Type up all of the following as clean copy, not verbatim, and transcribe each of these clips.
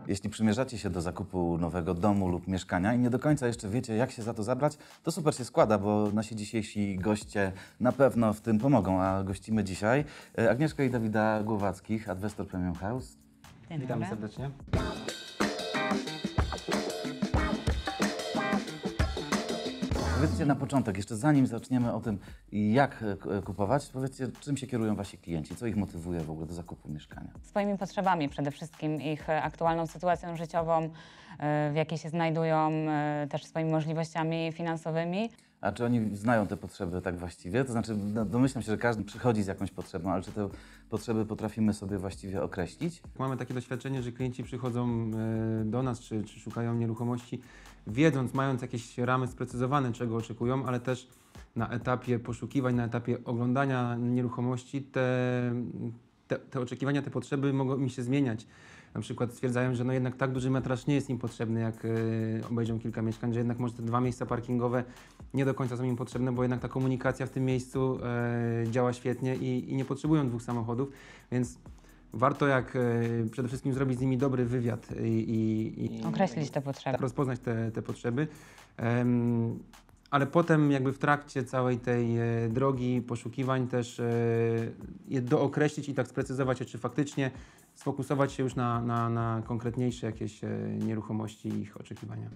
Jeśli przymierzacie się do zakupu nowego domu lub mieszkania i nie do końca jeszcze wiecie, jak się za to zabrać, to super się składa, bo nasi dzisiejsi goście na pewno w tym pomogą, a gościmy dzisiaj Agnieszka i Dawida Głowackich, Adwestor Premium House. Dzień Witamy dobry. serdecznie. Powiedzcie na początek, jeszcze zanim zaczniemy o tym, jak kupować, powiedzcie, czym się kierują wasi klienci, co ich motywuje w ogóle do zakupu mieszkania. Swoimi potrzebami przede wszystkim, ich aktualną sytuacją życiową, w jakiej się znajdują, też swoimi możliwościami finansowymi. A czy oni znają te potrzeby tak właściwie? To znaczy, domyślam się, że każdy przychodzi z jakąś potrzebą, ale czy te potrzeby potrafimy sobie właściwie określić? Mamy takie doświadczenie, że klienci przychodzą do nas, czy szukają nieruchomości, wiedząc, mając jakieś ramy sprecyzowane, czego oczekują, ale też na etapie poszukiwań, na etapie oglądania nieruchomości te oczekiwania, te potrzeby mogą mi się zmieniać. Na przykład stwierdzają, że no jednak tak duży metraż nie jest im potrzebny, jak obejrzą kilka mieszkań, że jednak może te 2 miejsca parkingowe nie do końca są im potrzebne, bo jednak ta komunikacja w tym miejscu działa świetnie i nie potrzebują 2 samochodów, więc warto przede wszystkim zrobić z nimi dobry wywiad i Określić te potrzeby. tak, rozpoznać te potrzeby. Ale potem jakby w trakcie całej tej drogi poszukiwań też je dookreślić i tak sprecyzować, czy faktycznie sfokusować się już na konkretniejsze jakieś nieruchomości i ich oczekiwania.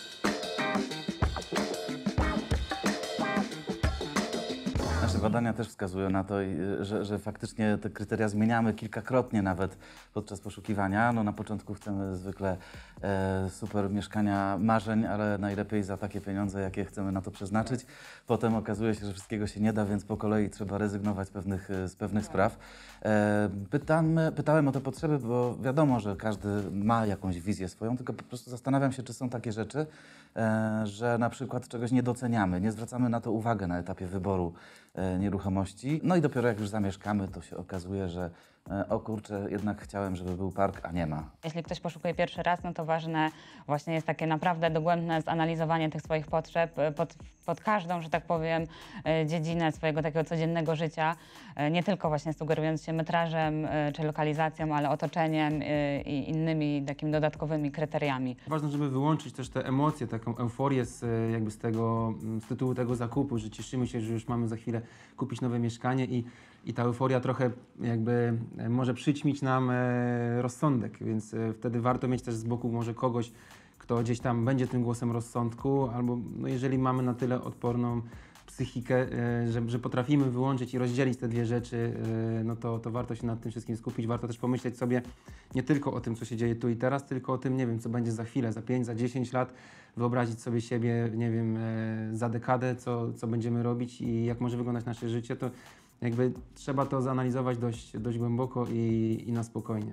Nasze badania też wskazują na to, że faktycznie te kryteria zmieniamy kilkakrotnie nawet podczas poszukiwania. No, na początku chcemy zwykle super mieszkania marzeń, ale najlepiej za takie pieniądze, jakie chcemy na to przeznaczyć. Potem okazuje się, że wszystkiego się nie da, więc po kolei trzeba rezygnować z pewnych spraw. Pytałem o te potrzeby, bo wiadomo, że każdy ma jakąś wizję swoją, tylko po prostu zastanawiam się, czy są takie rzeczy, że na przykład czegoś nie doceniamy, nie zwracamy na to uwagę na etapie wyboru nieruchomości. No i dopiero jak już zamieszkamy, to się okazuje, że o kurczę, jednak chciałem, żeby był park, a nie ma. Jeśli ktoś poszukuje pierwszy raz, no to ważne właśnie jest takie naprawdę dogłębne zanalizowanie tych swoich potrzeb pod każdą, że tak powiem, dziedzinę swojego takiego codziennego życia. Nie tylko właśnie sugerując się metrażem czy lokalizacją, ale otoczeniem i innymi takimi dodatkowymi kryteriami. Ważne, żeby wyłączyć też te emocje, taką euforię z tytułu tego zakupu, że cieszymy się, że już mamy za chwilę kupić nowe mieszkanie i ta euforia trochę jakby może przyćmić nam rozsądek, więc wtedy warto mieć też z boku może kogoś, kto gdzieś tam będzie tym głosem rozsądku, albo no jeżeli mamy na tyle odporną psychikę, że potrafimy wyłączyć i rozdzielić te 2 rzeczy, no to warto się nad tym wszystkim skupić. Warto też pomyśleć sobie nie tylko o tym, co się dzieje tu i teraz, tylko o tym, nie wiem, co będzie za chwilę, za 5, za 10 lat, wyobrazić sobie siebie, nie wiem, za dekadę, co będziemy robić i jak może wyglądać nasze życie, to jakby trzeba to zanalizować dość głęboko i na spokojnie.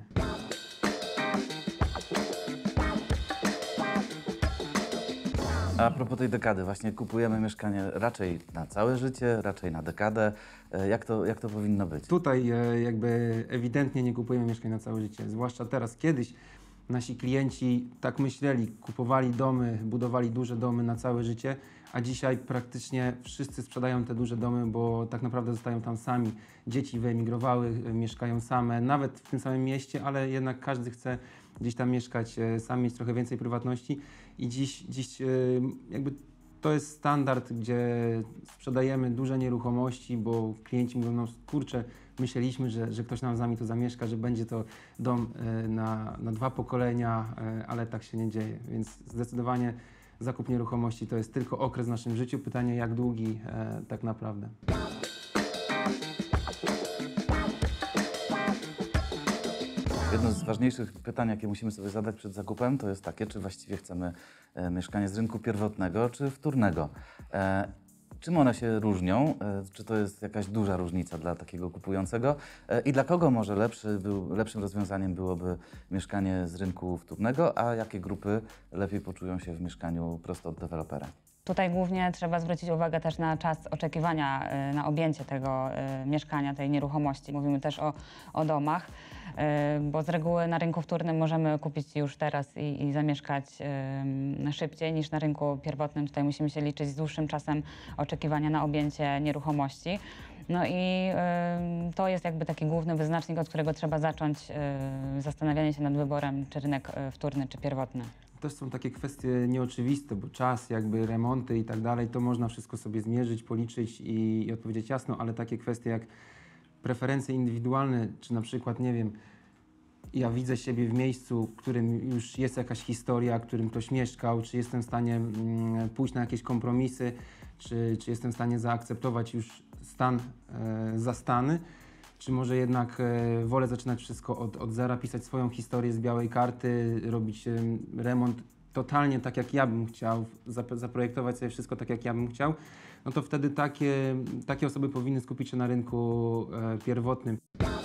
A propos tej dekady, właśnie kupujemy mieszkanie raczej na całe życie, raczej na dekadę. Jak to powinno być? Tutaj jakby ewidentnie nie kupujemy mieszkań na całe życie, zwłaszcza teraz. Kiedyś nasi klienci tak myśleli, kupowali domy, budowali duże domy na całe życie, a dzisiaj praktycznie wszyscy sprzedają te duże domy, bo tak naprawdę zostają tam sami. Dzieci wyemigrowały, mieszkają same, nawet w tym samym mieście, ale jednak każdy chce gdzieś tam mieszkać, sam mieć trochę więcej prywatności i dziś jakby to jest standard, gdzie sprzedajemy duże nieruchomości, bo klienci mówią, no kurczę, myśleliśmy, że ktoś nam z nami tu zamieszka, że będzie to dom na 2 pokolenia, ale tak się nie dzieje, więc zdecydowanie zakup nieruchomości to jest tylko okres w naszym życiu. Pytanie, jak długi tak naprawdę. Jedno z ważniejszych pytań, jakie musimy sobie zadać przed zakupem, to jest takie, czy właściwie chcemy mieszkanie z rynku pierwotnego, czy wtórnego. Czym one się różnią? Czy to jest jakaś duża różnica dla takiego kupującego? I dla kogo może lepszym rozwiązaniem byłoby mieszkanie z rynku wtórnego, a jakie grupy lepiej poczują się w mieszkaniu prosto od dewelopera? Tutaj głównie trzeba zwrócić uwagę też na czas oczekiwania na objęcie tego mieszkania, tej nieruchomości. Mówimy też o domach, bo z reguły na rynku wtórnym możemy kupić już teraz i zamieszkać szybciej niż na rynku pierwotnym. Tutaj musimy się liczyć z dłuższym czasem oczekiwania na objęcie nieruchomości. No i to jest jakby taki główny wyznacznik, od którego trzeba zacząć zastanawianie się nad wyborem, czy rynek wtórny, czy pierwotny. Też są takie kwestie nieoczywiste, bo czas, jakby remonty i tak dalej, to można wszystko sobie zmierzyć, policzyć i odpowiedzieć jasno, ale takie kwestie jak preferencje indywidualne, czy na przykład, nie wiem, ja widzę siebie w miejscu, w którym już jest jakaś historia, w którym ktoś mieszkał, czy jestem w stanie pójść na jakieś kompromisy, czy jestem w stanie zaakceptować już stan zastany, czy może jednak wolę zaczynać wszystko od zera, pisać swoją historię z białej karty, robić remont totalnie tak, jak ja bym chciał, zaprojektować sobie wszystko tak, jak ja bym chciał, no to wtedy takie osoby powinny skupić się na rynku pierwotnym.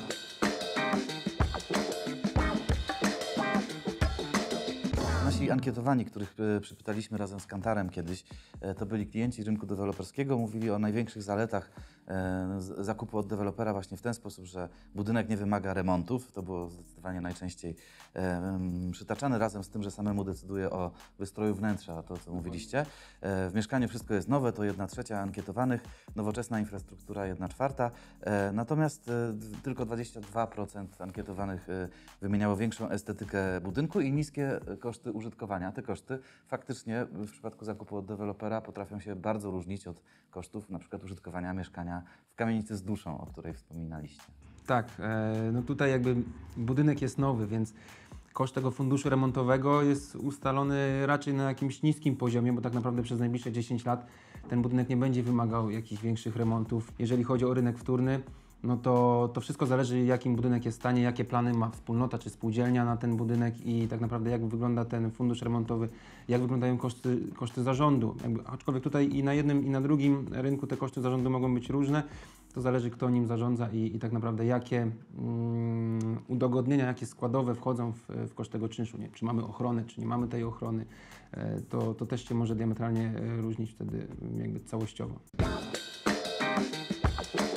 Nasi ankietowani, których przypytaliśmy razem z Kantarem kiedyś, to byli klienci rynku deweloperskiego, mówili o największych zaletach zakupu od dewelopera właśnie w ten sposób, że budynek nie wymaga remontów, to było zdecydowanie najczęściej przytaczane, razem z tym, że samemu decyduje o wystroju wnętrza, to co mówiliście. W mieszkaniu wszystko jest nowe, to 1/3 ankietowanych, nowoczesna infrastruktura 1/4, natomiast tylko 22% ankietowanych wymieniało większą estetykę budynku i niskie koszty użytkowania. Te koszty faktycznie w przypadku zakupu od dewelopera potrafią się bardzo różnić od kosztów na przykład użytkowania mieszkania w kamienicy z duszą, o której wspominaliście. Tak, no tutaj jakby budynek jest nowy, więc koszt tego funduszu remontowego jest ustalony raczej na jakimś niskim poziomie, bo tak naprawdę przez najbliższe 10 lat ten budynek nie będzie wymagał jakichś większych remontów. Jeżeli chodzi o rynek wtórny, no to wszystko zależy, jakim budynek jest w stanie, jakie plany ma wspólnota czy spółdzielnia na ten budynek i tak naprawdę jak wygląda ten fundusz remontowy, jak wyglądają koszty zarządu. Aczkolwiek tutaj i na jednym i na drugim rynku te koszty zarządu mogą być różne. To zależy, kto nim zarządza i tak naprawdę jakie udogodnienia, jakie składowe wchodzą w koszt tego czynszu. Nie? Czy mamy ochronę, czy nie mamy tej ochrony. To też się może diametralnie różnić wtedy jakby całościowo.